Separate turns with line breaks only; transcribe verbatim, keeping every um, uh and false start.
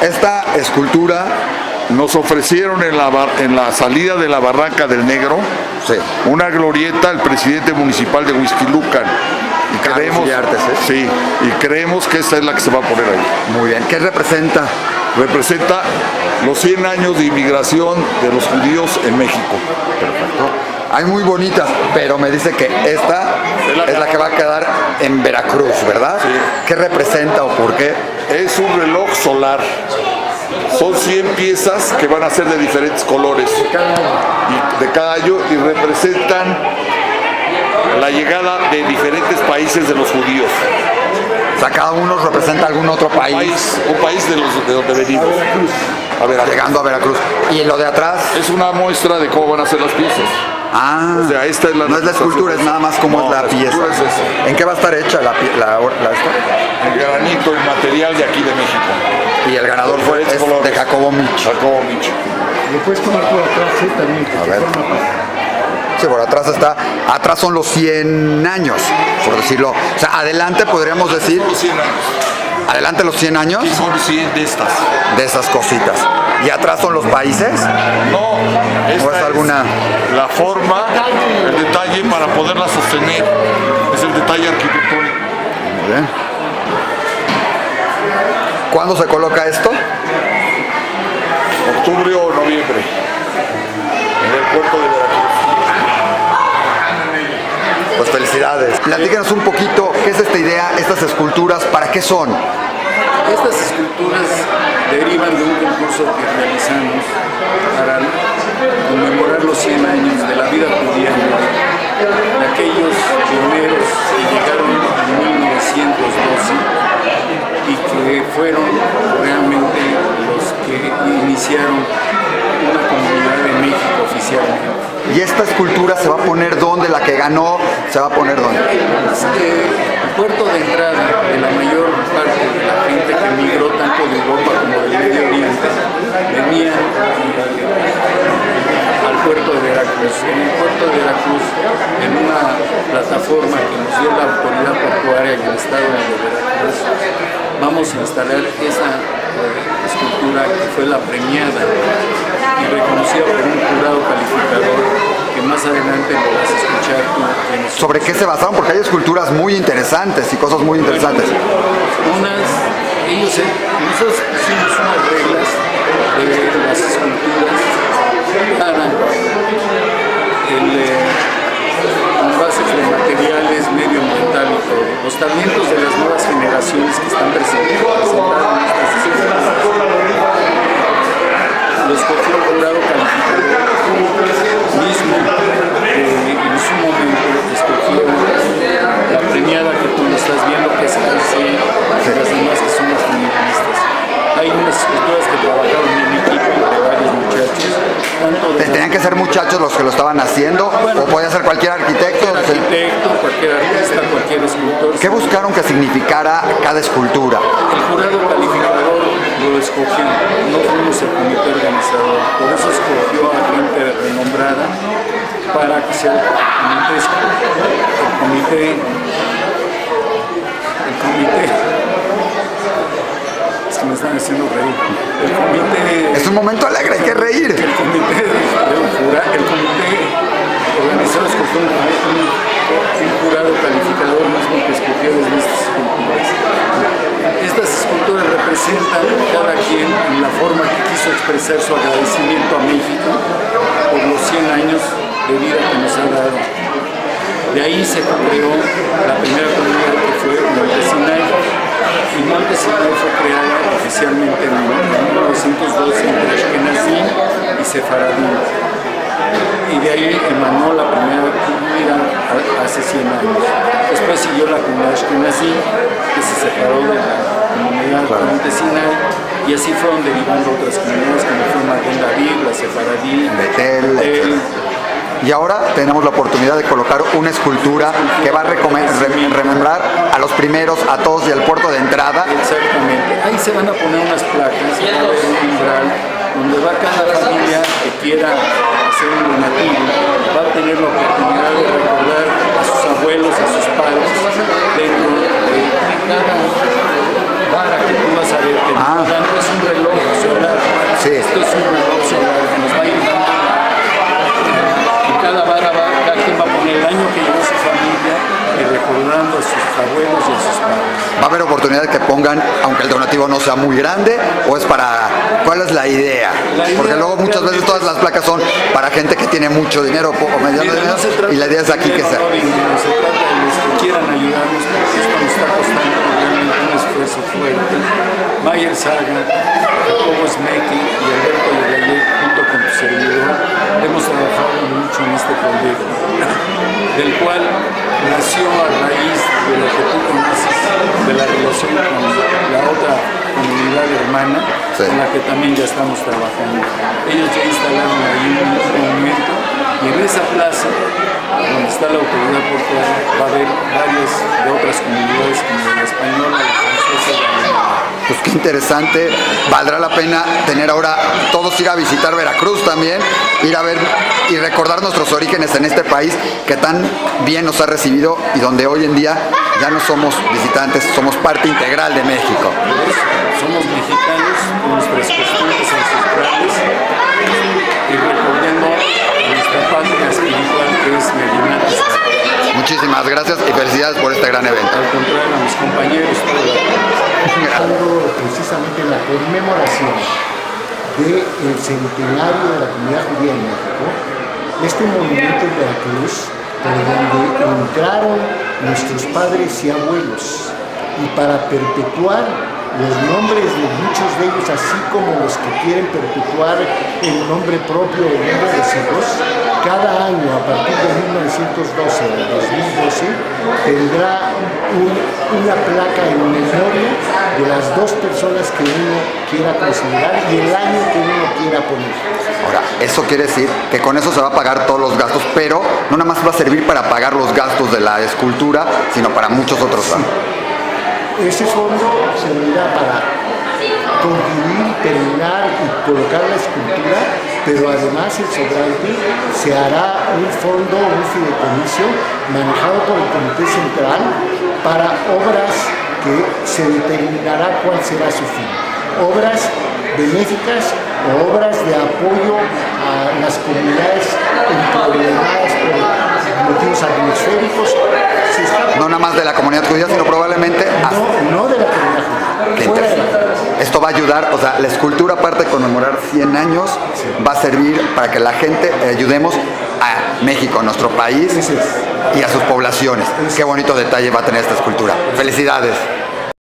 esta escultura
nos ofrecieron en la, bar, en la salida de la Barranca del Negro,
sí,
una glorieta al presidente municipal de Huixquilucan. Y creemos,
Artes, ¿eh?
sí, y creemos que esta es la que se va a poner ahí.
Muy bien. ¿Qué representa?
Representa los cien años de inmigración de los judíos en México.
Perfecto. Hay muy bonitas, pero me dice que esta es la, es la que va a quedar en Veracruz, ¿verdad?
Sí.
¿Qué representa o por qué?
Es un reloj solar. Son cien piezas que van a ser de diferentes colores y de cada año y representan la llegada de diferentes países de los judíos.
O sea, cada uno representa algún otro país.
Un país, un país de, los, de donde venimos. A Veracruz.
Llegando a Veracruz. ¿Y lo de atrás?
Es una muestra de cómo van a ser las piezas.
Ah,
o sea, esta es la
no es la escultura, es nada más como
no,
es la,
la
pieza.
Es esa.
¿En qué va a estar hecha la, la, la, la esta?
El granito, el material de aquí de México.
Y el ganador fue es de Jacobo Mich.
Jacobo Mich.
¿Le puedes poner por atrás sí, también?
A ver. Sí, por atrás está, atrás son los cien años, por decirlo. O sea, adelante podríamos decir.
Los cien años.
Adelante los cien años.
Sí, son cien de estas.
De esas cositas. ¿Y atrás son los países?
No, esta
¿O es alguna?
Es la forma, el detalle para poderla sostener. Es el detalle arquitectónico.
Muy bien. ¿Cuándo se coloca esto?
Octubre o noviembre. En el puerto de Veracruz.
Pues felicidades. Platícanos un poquito, ¿qué es esta idea, estas esculturas, para qué son?
Estas esculturas derivan de un concurso que realizamos para conmemorar los cien años de la vida judía de aquellos pioneros que llegaron en mil novecientos doce y que fueron realmente los que iniciaron una comunidad de México oficialmente.
¿Y esta escultura se va a poner dónde? ¿La que ganó se va a poner dónde?
Este, el puerto de entrada de la mayor parte de la gente que migró tanto de Europa como del Medio Oriente venía al puerto de Veracruz. En el puerto de Veracruz, en una plataforma que nos dio la autoridad portuaria y el estado de Veracruz, vamos a instalar esa eh, escultura que fue la premiada y reconocida por un jurado calificador que más adelante lo vas a escuchar tú.
¿Sobre qué se basaron? Porque hay esculturas muy interesantes y cosas muy interesantes.
Unas, ellos, nosotros hicimos unas reglas de las esculturas para el eh, envases de materiales medioambiental y todo. Los talentos de las nuevas generaciones que están presentes presentaron estas esculturas. Los cogió el jurado calificador mismo, eh, en su momento escogió la premiada que tú me estás viendo, que es la C, y las demás que son las feministas. Hay unas esculturas que trabajaron en equipo de varios muchachos. Tanto de
¿Tenían que ser muchachos los que lo estaban haciendo? Bueno, ¿o podía ser cualquier arquitecto?
Cualquier arquitecto, cualquier artista, cualquier escultor.
¿Qué buscaron que significara cada escultura?
El jurado calificador lo escogió, no fuimos el comité organizador, por eso escogió a gente renombrada para que sea el comité, el comité, el comité, es que me están haciendo reír, el comité...
Es un momento alegre, hay que reír.
El comité de, de un jurado, el comité organizador escogió un, un, un jurado calificador mismo que escogió desde estas esculturas. Estas esculturas representan cada quien en la forma que quiso expresar su agradecimiento a México por los cien años de vida que nos ha dado. De ahí se creó la primera comunidad que fue Monte Sinai. Y Monte Sinai fue creada oficialmente en mil novecientos doce entre Ashkenazí y Sefaradí. Y de ahí emanó la primera comunidad hace cien años. Después siguió la comunidad Ashkenazí, que se separó de la comunidad de Monte Sinai, y así fueron derivando otras comunidades como fue Maguen David, la Sefaradí,
Betel,
Betel.
Y ahora tenemos la oportunidad de colocar una escultura que va a remembrar a los primeros, a todos y al puerto de entrada.
Exactamente. Ahí se van a poner unas placas, va a haber un umbral, donde va cada familia que quiera hacer un donativo, va a tener la oportunidad de recordar a sus abuelos, a sus padres, dentro de cada vara que tú vas a ver. Que
ah.
es un reloj esto es un reloj solar que nos va a ir dando, y cada vara va, cada quien va a poner el año que llevó su familia y recordando a sus abuelos y a sus padres.
¿Va a haber oportunidad que pongan, aunque el donativo no sea muy grande, o es para, cuál es la idea?
La idea
Porque luego muchas veces todas las placas son para gente que tiene mucho dinero o mediano
Mira,
dinero,
no se trata
y la idea es aquí
de
que sea.
dinero, no se trata de los que quieran ayudarnos, porque esto nos está costando realmente un esfuerzo fuerte. Mayer Saga, Jacobo Smeki y Alberto Yagayé, junto con tu servidor, hemos trabajado mucho en este proyecto, del cual nació a raíz de lo que tú conoces, de la relación con la otra comunidad hermana, sí, con la que también ya estamos trabajando. Ellos ya instalaron ahí un monumento, y en esa plaza, donde está la autoridad portuaria, va a haber varias de otras comunidades como la española, la francesa y la alemana.
Pues qué interesante, valdrá la pena tener ahora, todos ir a visitar Veracruz también, ir a ver y recordar nuestros orígenes en este país que tan bien nos ha recibido y donde hoy en día ya no somos visitantes, somos parte integral de México.
Somos mexicanos con nuestras costumbres ancestrales y recordando nuestra patria espiritual que es Medina.
Muchísimas gracias y felicidades por este gran evento.
Al contrario, a mis compañeros, toda
Estando precisamente en la conmemoración del centenario de la comunidad judía en México, este monumento en Veracruz, por donde entraron nuestros padres y abuelos, y para perpetuar los nombres de muchos de ellos, así como los que quieren perpetuar el nombre propio o el nombre de sus hijos, cada año a partir de mil novecientos doce al dos mil doce tendrá un, una placa en memoria de las dos personas que uno quiera considerar y el año que uno quiera poner.
Ahora, eso quiere decir que con eso se va a pagar todos los gastos, pero no nada más va a servir para pagar los gastos de la escultura, sino para muchos otros.
Sí. Ese fondo servirá para concluir, terminar y colocar la escultura, pero además el sobrante se hará un fondo, un fideicomiso manejado por el Comité Central para obras que se determinará cuál será su fin. Obras benéficas o obras de apoyo a las comunidades empobrecidas por motivos atmosféricos.
No nada más de la comunidad judía, sino probablemente...
No, no de la comunidad judía. Fuera de la comunidad.
Esto va a ayudar, o sea, la escultura, aparte de conmemorar cien años, sí, va a servir para que la gente ayudemos a México, a nuestro país,
es.
y a sus poblaciones.
Es.
Qué bonito detalle va a tener esta escultura. Felicidades.